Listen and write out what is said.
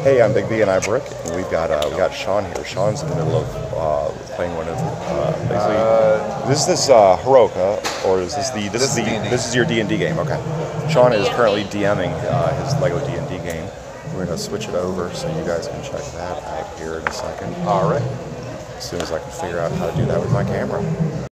Hey, I'm Big B and I'm Brick, and we got Sean here. Sean's in the middle of playing one of basically. This is this Heroica, or is this the this is your D&D game? Okay. Sean is currently DMing his Lego D&D game. We're gonna switch it over so you guys can check that out here in a second. All right. As soon as I can figure out how to do that with my camera.